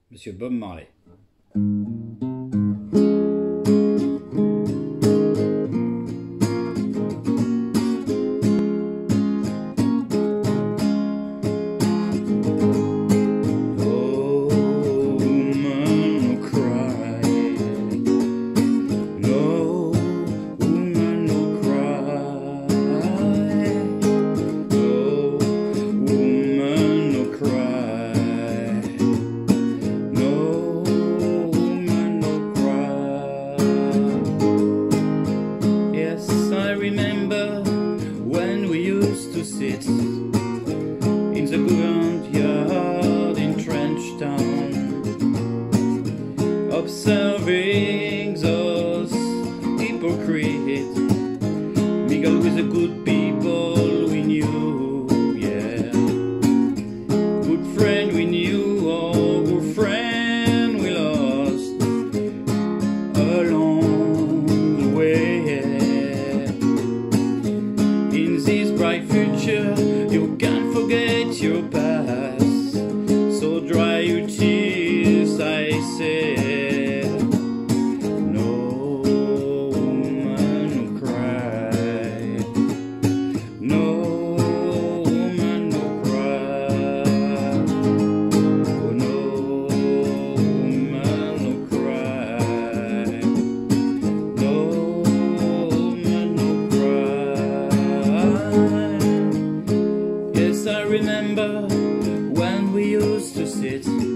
Monsieur Bob Marley. Sit in the government yard in Trench Town, observing those hypocrites mingle with the good people we knew, yeah. Good friend we knew, or good friend we lost along the way. In this bright future, you can't forget your past, so dry your tears, I say. No woman no cry, no woman no cry, oh, no woman no cry, no woman no cry. Yes, I remember when we used to sit